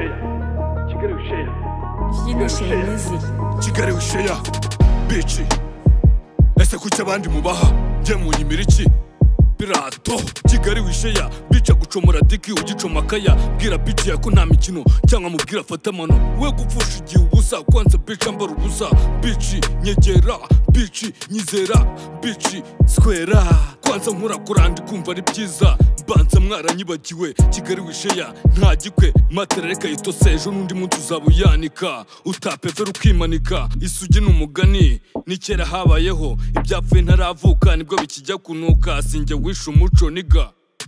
Kigali Wisheya bici ese kuki abandi mubaha njye munyimira iki Pirato Kigali Wisheya bica gucomora diki ugicomakaya bwira bici yako nta mikino cyangwa mubwira fata amano we gupfusha igihe ubusa kwanza bica mbara ubusa bici nyegera bici nyizera bici squera kwanza nkurakora ndi kumva ari byiza banza mwaranyibagiwe Kigali Wisheya nta gikwe matereka yitose ejo n'undi muntu uzabuyanika utapevera ukimanika isugi n'umugani nikera habayeho ibyapfuye ntaravuka nibwo bikijya kunuka sinjye wishe umuco niga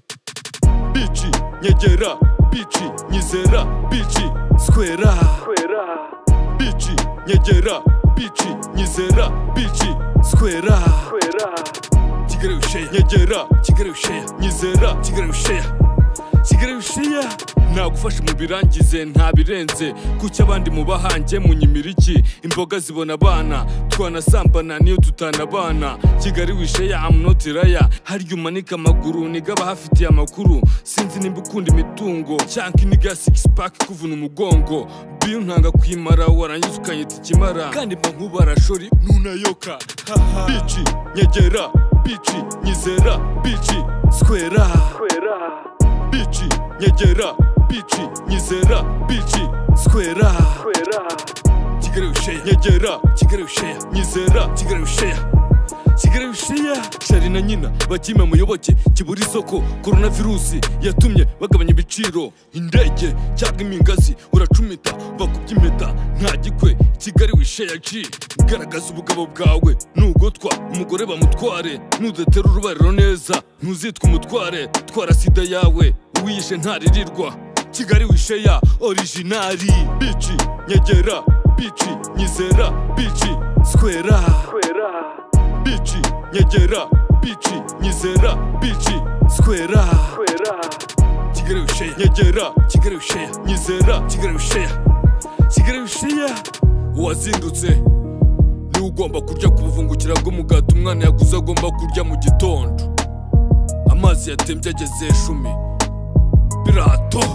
bici nyegera bici nyizera bici squera bici nyegera bici nyizera bici squera Kigali Wisheya nyegera Kigali Wisheya nyizera Kigali Wisheya Kigali Wisheya nagufasha mu birangize nta birenze kuki abandi mubahanjye munyimira iki imboga zibona abana twanasambana niyo tutanabana Kigali Wisheya I'm not raya harya umanika amaguru nigaba hafitiye amakuru sinzi nimba ukunda imitungo cyangwa iniga six pack kuvuna umugongo biyo ntanga kwimara warangiza ukanyita ikimara kandi mba nkubara shori nunayoka bici nyegera bici nyizera bici squera bici nyegera bici nyizera bici squera Kigali Wisheya nyegera Kigali Wisheya nyizera Kigali Wisheya Kigali Wisheya shari na nyina bakime muyoboke kibura isoko coronavirus yatumye bagabanya ibiciro indege cyangwa imingazi uracumita bakubye impeta nta gikwe Kigali Wisheya G garagaza ubugabo bwawe nugotwa umugore bamutware nudatera urubariro neza ntuzitwa umutware twara sida yawe uwishe ntaririrwa Kigali Wisheya originali bici nyegera bici nyizera bici squera bici nyegera bici nyizera bici squera Kigali Wisheya nyegera Kigali Wisheya nyizera Kigali Wisheya Kigali Wisheya wazindutse ni ugomba kurya kubuvungukira bw'umugati umwana yaguze agomba kurya mu gitondo amazi yatembye ageze 10 Pirato